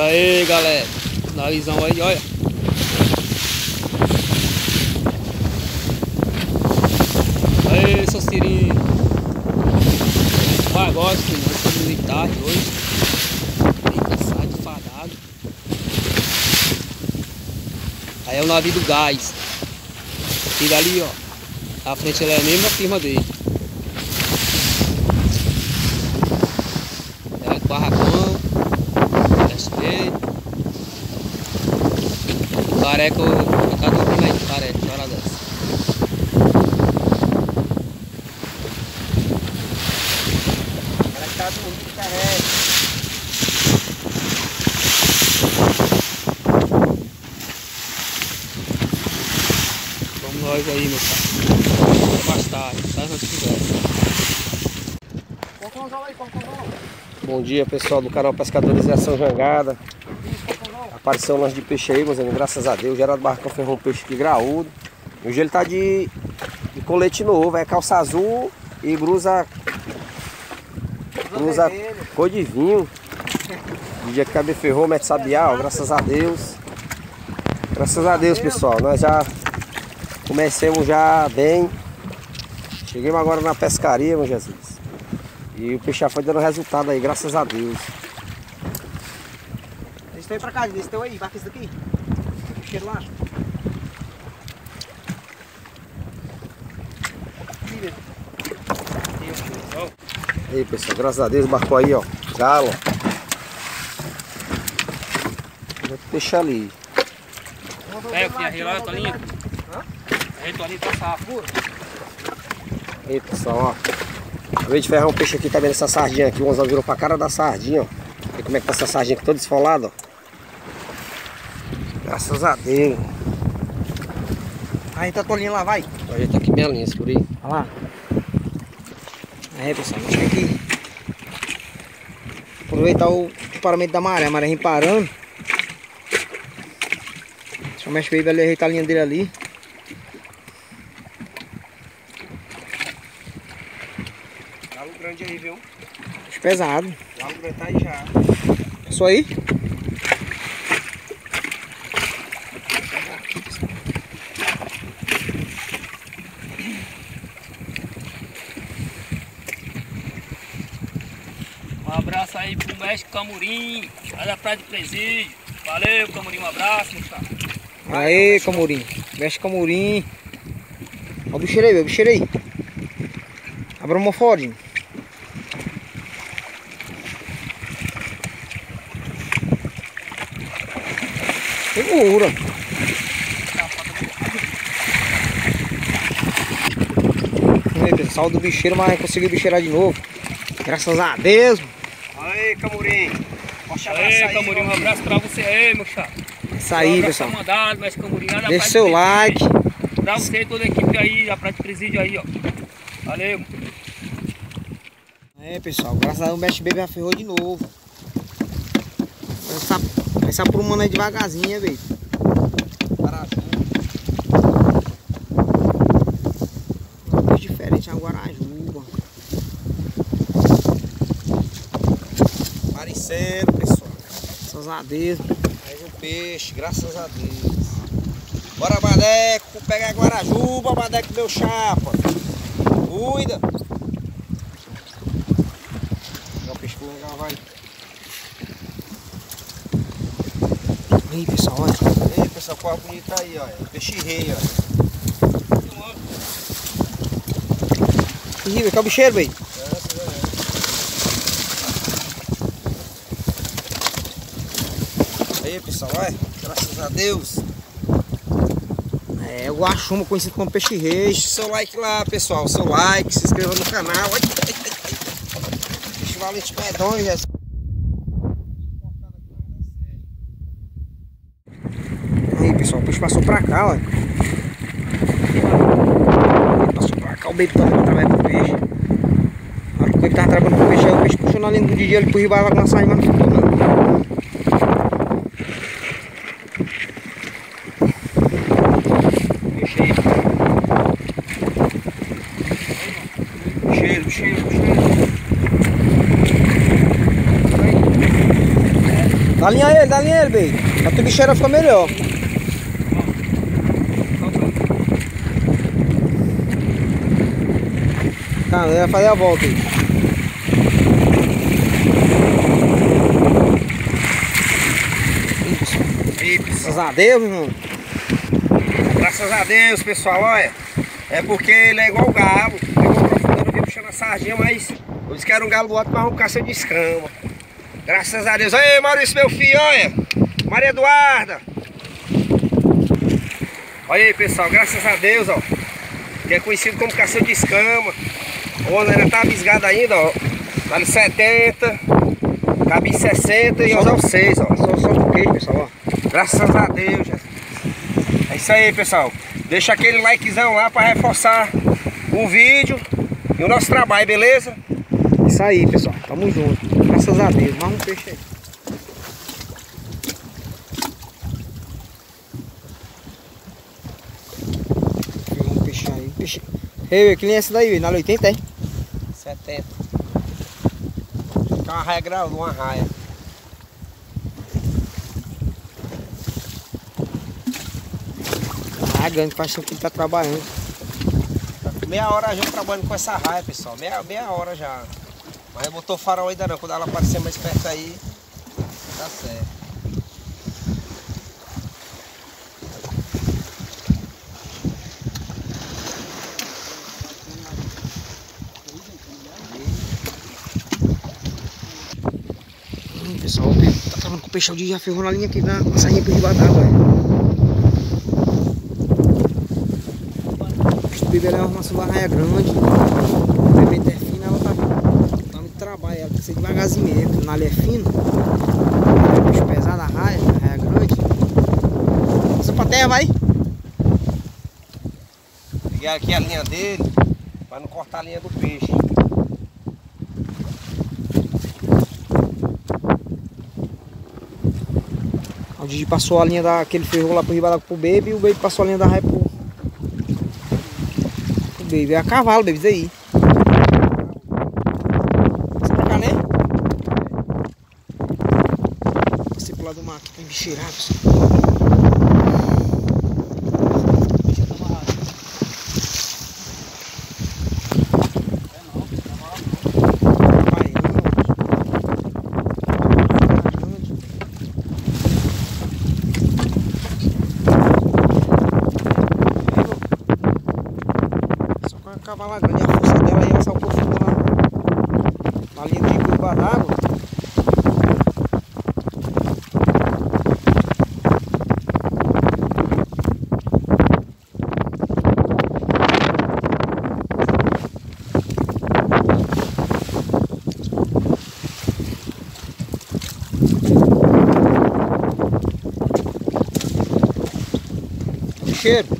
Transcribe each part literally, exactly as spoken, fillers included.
Aí galera, navizão aí, olha. Aí, seus tirinhos. Vai agora, filho, nós estamos de tarde hoje. Bem cansado, fadado. Aí é o navio do gás. Tira ali, ó. A frente ela é a mesma firma dele. É o barracão. O careca, o cara tá dormindo aí, careca, uma hora dessa. O cara que tá dormindo, careca. Vamos nós aí, meu pai. Mais tarde, sai antes que quiser. Bom dia, pessoal do canal Pescadorização Jangada. Apareceu um lanche de peixe aí, meus amigos, graças a Deus. O Geraldo Barracão ferrou um peixe aqui graúdo. Hoje ele tá de, de colete novo, é calça azul e brusa, brusa cor de vinho. O dia que cabe ferrou, mete sabiá, ó, graças a Deus. Graças a Deus, pessoal, nós já comecemos já bem. Chegamos agora na pescaria, meu Jesus. E o peixe já foi dando resultado aí, graças a Deus. Esse teu aí pra cá, esse teu aí, vai com esse daqui. O cheiro lá. Aí, pessoal, graças a Deus, embarcou aí, ó. Galo. Peixe ali. É, eu tinha relógio, a tolinha. A tolinha tá safo. Aí, pessoal, ó. Acabei de ferrar um peixe aqui, tá vendo essa sardinha aqui? O anzol virou pra cara da sardinha, ó. Olha como é que tá essa sardinha aqui toda esfolada, ó. Graças a Deus. Aí tá tolinha lá, vai. A gente tá aqui bem linha, por aí. Olha lá. Aí, pessoal, a gente tem que aproveitar o paramento da maré. A maré vem parando. Deixa eu mexer ele, vai ajeitar a linha dele ali. Galo grande aí, viu? Acho pesado. Galo grande tá aí já. Isso aí? Um abraço aí pro mestre Camurim, lá da Praia do Presídio. Valeu, Camurim, um abraço, meu cara. Aê, Camurim. Mexe Camurim. Olha o bicheiro aí, o bicheiro aí. Abra o mofodinho. Segura. Aí, pessoal do bicheiro, mas conseguiu bicheirar de novo. Graças a Deus. Aí, Camurim. Aê, Camurim, um abraço pra você aí, meu chapa. Isso aí, um pessoal. mandado, mas Camurim, lá da Deixa Praia seu do like. Presídio. Pra você e toda a equipe aí da Praia do Presídio aí, ó. Valeu. É, pessoal, graças a Deus o Best Baby já ferrou de novo. Essa, essa aprumando aí devagarzinho, velho. Uma coisa diferente, a guarajuba. Parecer, pessoal. Graças a Deus. Mais um peixe, graças a Deus. Bora, Madeco, pega a guarajuba, Madeco, meu chapa. Cuida. O peixe legal, vai. Aí, pessoal, olha. Ei, pessoal, qual bonita aí, ó. Peixe rei, ó. Ih, que é o bicheiro, velho. Aí, pessoal, olha. Graças a Deus. É, o guaxuma conhecido como peixe rei. Deixe seu like lá, pessoal. Seu like, se inscreva no canal. Peixe valente medonho, já. Aí, pessoal, o peixe passou pra cá, ó. Passou pra cá, o baby tava trabalhando com o peixe. Na hora que o baby tava trabalhando com o peixe, aí o peixe puxou na linha do D J ali pro rio, vai com a saída, mas não ficou não. Cheiro, cheiro, cheiro. Dá linha ele, dá linha ele, bem. A tua bicheira fica melhor. Cara, ele vai fazer a volta aí. E, Graças a Deus, irmão. graças a Deus, pessoal, olha. É porque ele é igual o galo. Pegou profundando, veio puxando a sardinha, mas eu disse que era um galo do outro, mas um caça de escama. Graças a Deus. Aí, Maurício, meu filho, olha. Maria Eduarda. Olha aí, pessoal, graças a Deus, ó. Que é conhecido como caça de escama. O ano ainda tá avisgado ainda, ó. Vale setenta, cabe em sessenta e usar os seis, ó. Só, só um queijo, pessoal, ó. Graças a Deus, Jesus. É isso aí, pessoal. Deixa aquele likezão lá para reforçar o vídeo e o nosso trabalho, beleza? Isso aí, pessoal. Tamo junto. Graças a Deus. Mais um peixe aí. Um peixe aí. Peixe. Ei, que linha é essa daí? Na oitenta, é? setenta. Fica uma raia grande, uma raia. Ah, grande, faz tempo que ele tá trabalhando. Meia hora a gente trabalhando com essa raia, pessoal. Meia, meia hora já. Mas botou farol ainda não. Quando ela aparecer mais perto aí, tá certo. Hum, pessoal, o peixe tá travando com o peixe de já ferrou na linha aqui na, na sainha por debaixo d'água. O bebê é uma armação da raia grande. O bebê é fina, ela tá, tá muito trabalho. Ela precisa devagarzinho mesmo. Porque na ali é fino. O peixe pesado, a raia, a raia grande. Passa pra terra, vai. Peguei aqui a linha dele para não cortar a linha do peixe. O Didi passou a linha da que ele ferrou lá por riba d'água pro baby e o baby passou a linha da raia pro, pro baby. É a cavalo, baby, isso aí. Você pra cá, né? Você pro lado do mato, tem bicheirado. Cavala grande, a força dela aí, ela saiu profunda na, na linha de curva d'água. Cheiro.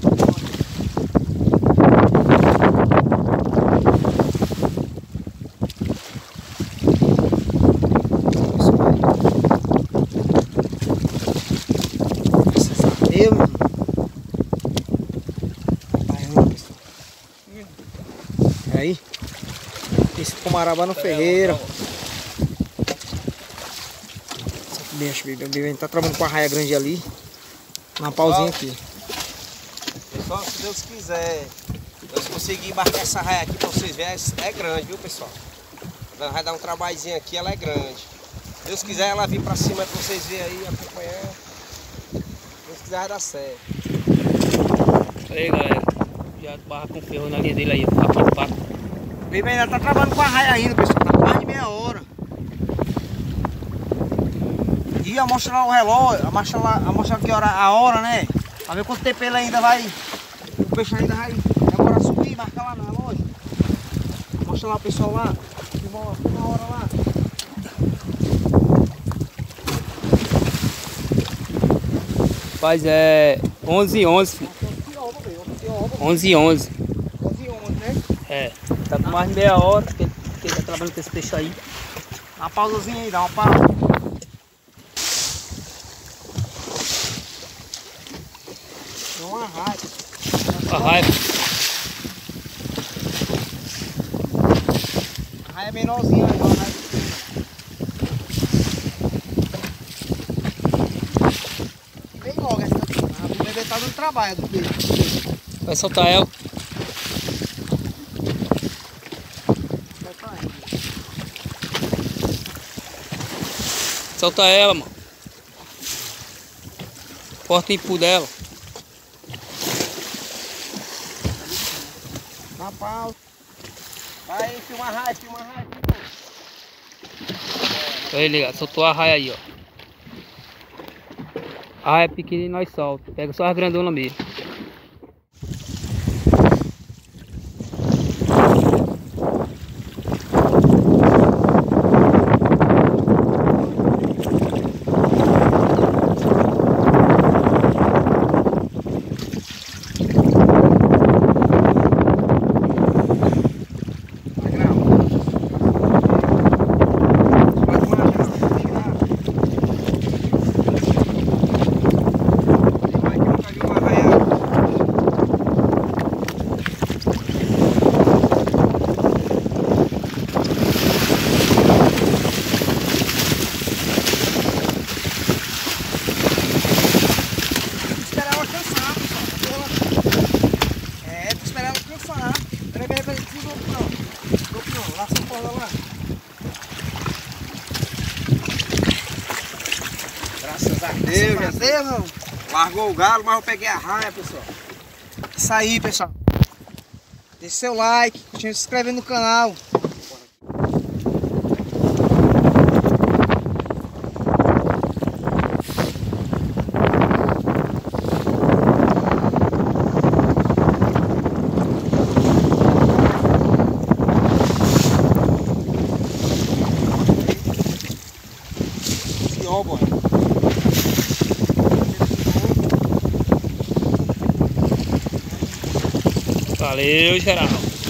Aí, esse Comarabá no Ferreira. Deixa o bebê tá trabalhando com a raia grande ali. Uma pausinha aqui. Pessoal, se Deus quiser, Deus conseguir embarcar essa raia aqui pra vocês verem, é grande, viu, pessoal? Ela vai dar um trabalhozinho aqui, ela é grande. Se Deus quiser, ela vir pra cima pra vocês verem aí, acompanhar. Se Deus quiser, vai dar certo. Aí, galera. Já barra com ferro na linha dele aí, ó. Papo, papo. O bebê ainda tá trabalhando com a raia ainda, pessoal. Tá mais de meia hora. E a mostra lá o relógio, a mostra lá, a mostra que hora, a hora, né? Pra ver quanto tempo ele ainda vai. O peixe ainda vai demorar a subir, marca lá no relógio. Mostra lá o pessoal lá. Uma hora lá. Rapaz, é onze e onze, filho. onze e onze. onze e onze, né? É, tá com mais de meia hora que ele, que ele tá trabalhando com esse peixe aí. Dá uma pausazinha aí, dá uma pausa. É uma raiva. A raiva. A raia é menorzinha, é uma raia trabalho do peixe. Vai soltar ela. Solta ela, mano. Corta o empu dela. Na pau. Vai, filma a raia, filma a raia. Aí, ligado. Soltou a raia aí, ó. A raia é pequena e nós solta. Pega só as grandonas mesmo. Graças a Deus, Deus, Deus, largou o galo, mas eu peguei a raia, pessoal. Isso aí, pessoal. Deixe seu like, continue se inscrevendo no canal. Ó, bora. Valeu, geral.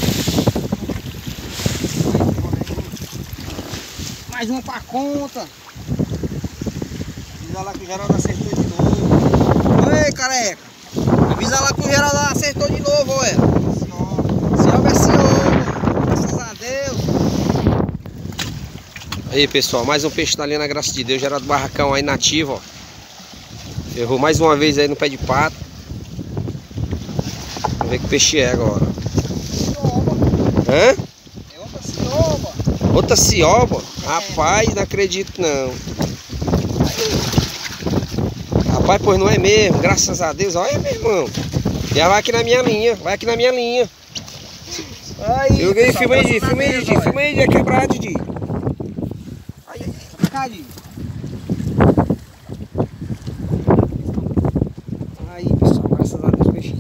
Mais uma pra conta. Avisa lá que o Geraldo acertou de novo. Ei, careca. Avisa lá que o Geraldo acertou de novo, olha. Senhor, é senhor. Graças a Deus. Aí, pessoal, mais um peixe na linha, na graça de Deus. Geraldo Barracão aí nativo, ó. Errou mais uma vez aí no pé de pato. Vamos ver que peixe é agora. Hã? É outra cioba. Outra cioba? Rapaz, não acredito não. Rapaz, pois não é mesmo. Graças a Deus. Olha, meu irmão. Já vai aqui na minha linha. Vai aqui na minha linha. Aí, Eu ganhei, pessoal, filma aí, Didi. graças a Filma aí, Deus, Didi. olha. Filma aí, Didi. É quebrado, Didi. Aí, aí, pra cá, Didi. Aí, pessoal, graças a Deus, peixe.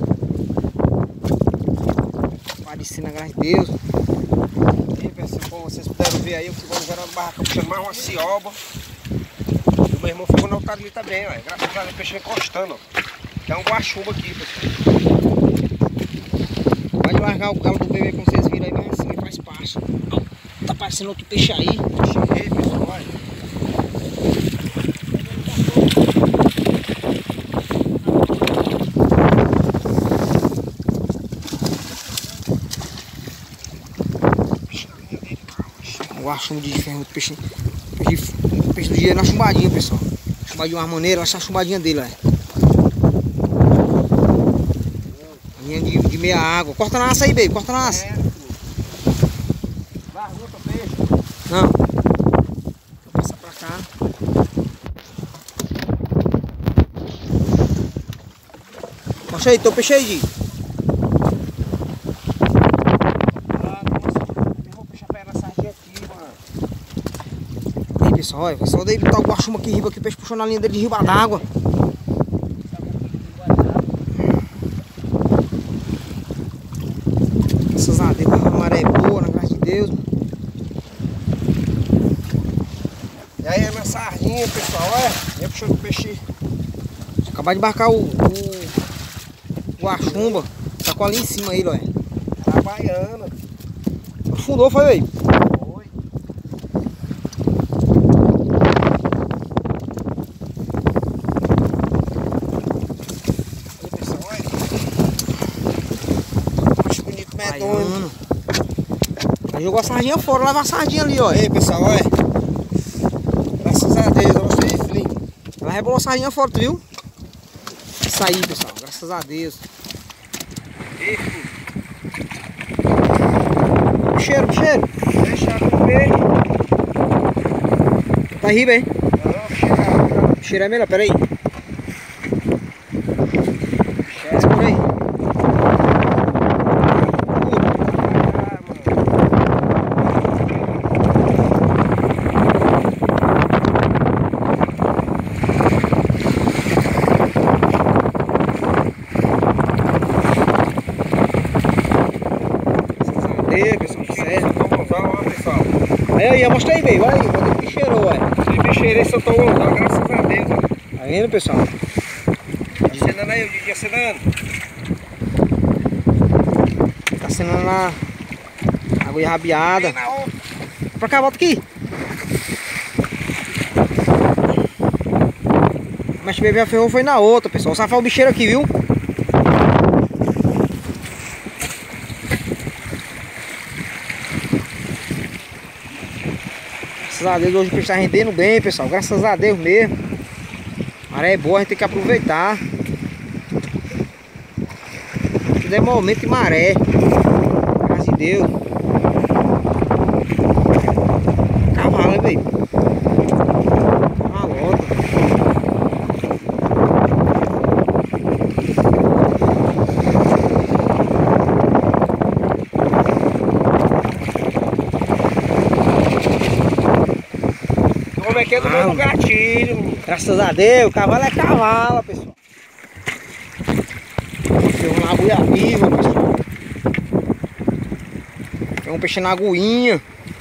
Parecendo a graça de Deus. Aí, pessoal, como vocês puderam ver aí, eu fui no Geraldo Barracão puxando mais uma cioba. E o meu irmão ficou no altar ali também, ó. Graças a Deus, o peixe encostando, ó. Tem um guaxumba aqui, pessoal. Pode largar o galo do bebê, como vocês viram aí, mas assim, faz parte. Ó, tá parecendo outro peixe aí. Cheguei, pessoal, olha. O achumo de ferro, o peixe, peixe, peixe do dia é na chumbadinha, pessoal. Chumbadinha uma maneira, essa é a chumbadinha dele, ó. Linha de, de meia água. Corta na aça aí, baby, corta na aça. Largou outro peixe. Não. Vou passar pra cá. Mostra aí, teu peixe aí, Di. Ah, nossa, eu vou puxar pra ela na sardinha aqui, mano. Aí, pessoal, olha, foi só daí botar o guaxuma aqui em riba, que o peixe puxou na linha dele de riba d'água. Graças a Deus, a maré é boa, na graça de Deus. E aí, é na sardinha, pessoal, olha. Vem puxando o peixe. Acabar de embarcar o, o, o achumba. Tá com ali em cima aí, olha. Trabalhando. Afundou, foi aí. Foi. Aí, pessoal, olha. Acho bonito, medonho. Baiano. Aí jogou a sardinha fora, leva a sardinha ali, ó. Aí, pessoal, olha. Graças a Deus, eu gostei, filhinho. Ela rebolou a sardinha fora, tu viu? isso aí, pessoal. Graças a Deus. Cheiro, cheiro. Deixa eu ver. Tá riba, hein? Não, cheira. Cheiro é melhor, peraí. Segura aí. Aí, pessoal, certo. Aí, aí, mostra aí, velho. Olha aí, quando ele cheirou, ué. Sempre cheirei São Gonçalo, graças a Deus. Tá vendo, pessoal? Acenando aí, o Didi acenando. Tá acenando na água rabiada. Pra cá, volta aqui. Mas bebê a ferrou foi na outra, pessoal. Safar o bicheiro aqui, viu? Graças a Deus hoje o peixe tá rendendo bem, pessoal. Graças a Deus mesmo. A maré é boa, a gente tem que aproveitar. Tudo é momento de maré. Graças a Deus. Cavalo, hein, velho? Cavalota. Como é que é do meu gatilho? Graças a Deus, cavalo é cavalo, pessoal. Tem uma agulha viva, pessoal. Tem um peixe na aguinha.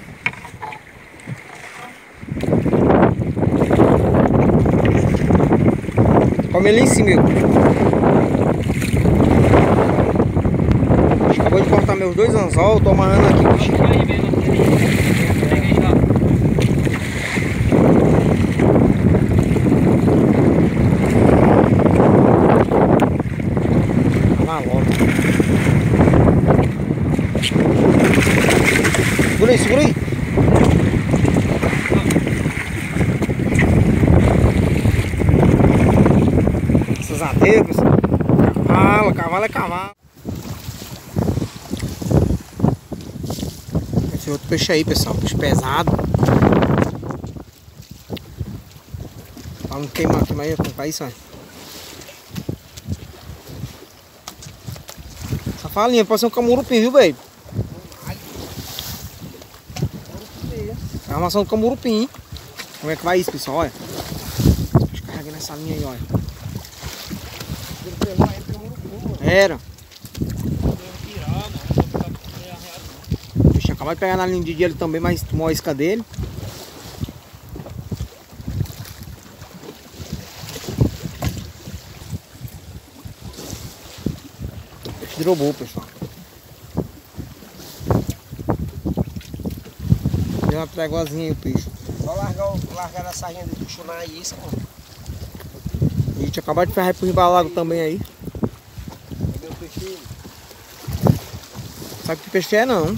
Come ali em cima, meu. Acabou de cortar meus dois anzol, tô amarrando aqui o bicho. Segura aí, segura aí. Graças a Deus, pessoal. Cavalo, cavalo é cavalo. Esse outro peixe aí, pessoal, peixe pesado. Pra não queimar, queimar aí, comprar isso, olha. Essa falinha pode ser um camurupim, viu, baby? É uma ação do camurupim. Como é que vai isso, pessoal? Olha. Descarreguei nessa linha aí, olha. Era. Deixa eu acabar de pegar na linha de dia ali também, mas tomou a isca dele. Peixe drobou, pessoal. Deu uma tréguazinha aí o peixe. Só largar, largar a sarrinha do chunar aí, isso, mano. A gente acabou de ferrar pro embalago também aí. Cadê o peixinho? Sabe que peixe é não.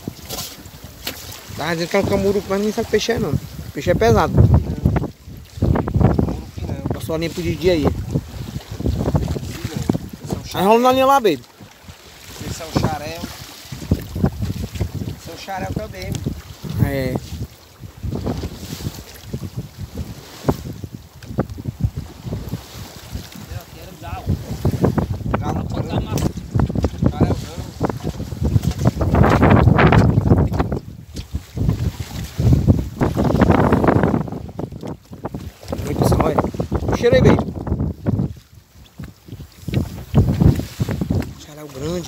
Tava dizendo que é um camuru, mas nem sabe que peixe é não. O peixe é pesado. Camurupim não. Passou a linha pro Didi aí. Aí rola na linha lá, baby. Esse é o xarel. Esse é o xarel também. É. Muito pessoal, olha. Cheiro aí, baby. Xarel grande.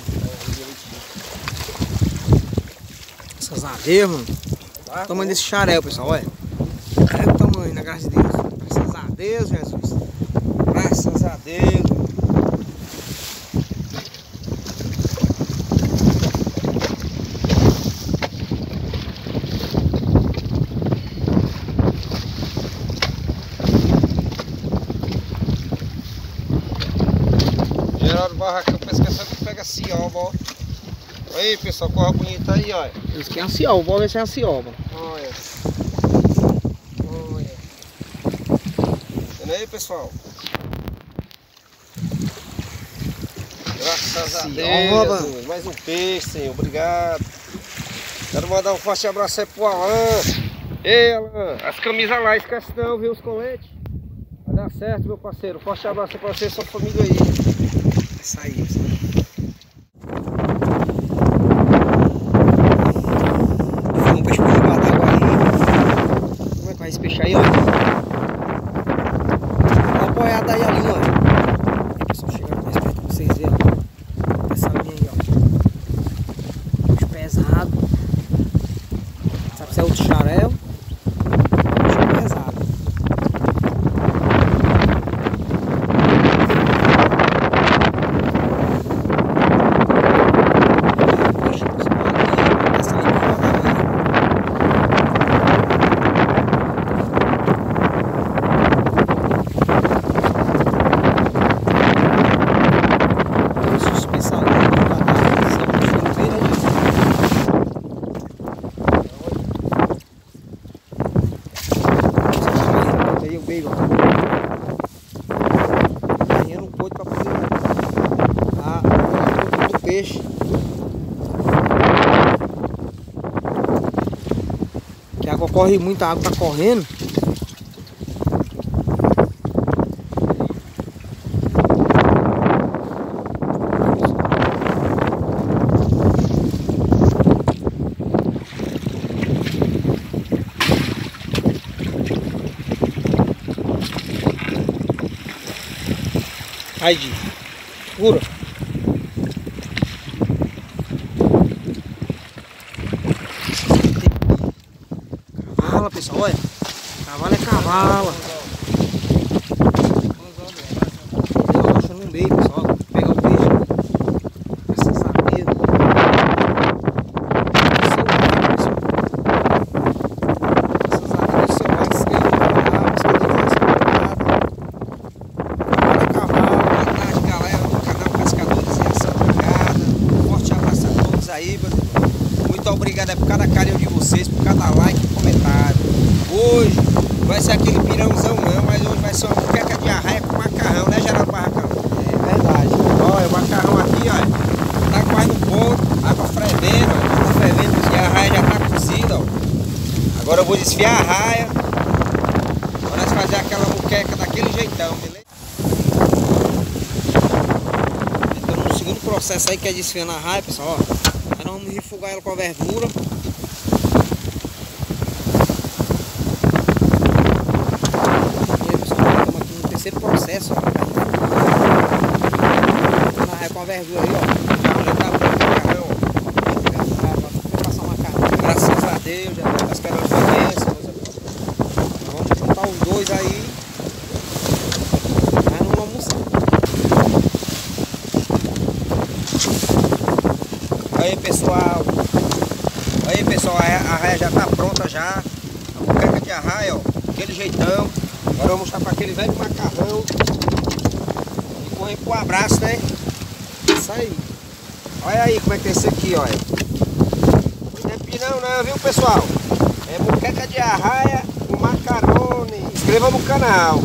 Graças a Deus, mano. Olha o tamanho desse xarel, pessoal, olha. Olha o tamanho, na graça de Deus. Graças a Deus, Jesus. Graças a Deus. Geraldo Barracão, pescação que pega cioba, ó. Aí, pessoal, corra bonita aí, olha. Isso aqui é ancioba, vamos ver se é ancioba. Olha. Olha. Vendo aí, pessoal? Graças a Senhora. Deus, Jesus. Mais um peixe, Senhor. Obrigado. Quero mandar um forte abraço aí pro Alan. Ei, Alan. As camisas lá, esquece não, viu? Os coletes. Vai dar certo, meu parceiro. Forte abraço aí pra você e sua família aí. Isso aí, isso aí. Foi um peixe por debaixo d'água aí. Como é que vai esse peixe aí, ó? Dá uma boiada aí ali, ó. Pessoal, chegando mais perto pra vocês verem, ó. Essa linha aí, ó. Peixe pesado. Sabe se é outro xarel? Peixe pesado. Peixe. Que a água corre muito, a água tá correndo. Aí, Di, segura. Cavala, pessoal, olha. Cavala é cavala. Eu acho no meio, pessoal. Vou pegar o peixe. Graças a Deus. Graças a Deus, seu pai se ganhou. Aí, muito obrigado por cada carinho de vocês, por cada like e comentário. Hoje vai ser aquele pirãozão não, mas hoje vai ser uma moqueca de arraia com macarrão, né, Geraldo Barracão? É verdade. Olha, o macarrão aqui, ó, tá quase no ponto, água fervendo, ó, tá fervendo e a arraia já tá cozida, ó. Agora eu vou desfiar a arraia para nós fazer aquela moqueca daquele jeitão, beleza? Então no segundo processo aí que é desfiando a arraia, pessoal, ó. Aí nós vamos refogar ela com a verdura. E aí, pessoal, estamos aqui no terceiro processo, ó. Aí com a verdura aí, ó. Já tá pronto o macarrão, ó. Vou passar o macarrão. Graças a Deus, já tá esperando a bênção, meus amigos. Vamos juntar os dois aí. Aí nós vamos almoçar. Aí, pessoal, aí pessoal, a arraia já tá pronta já, a moqueca de arraia, ó, aquele jeitão. Agora vamos mostrar para aquele velho macarrão e correr pro abraço, né? Isso aí. Olha aí como é que é esse aqui, olha. Não é pirão não, viu, pessoal? É moqueca de arraia com macarrone. Inscreva no canal.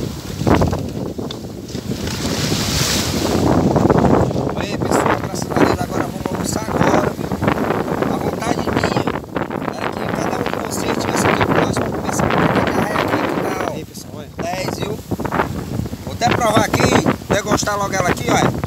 Aí, pessoal, graças a Deus, agora vamos almoçar agora, viu? A vontade minha era que cada um de vocês tivesse aqui próximo para começar a moqueca de arraia aqui, que tal? Aí, pessoal, olha. dez, viu? Vou até provar aqui, degustar logo ela aqui, olha.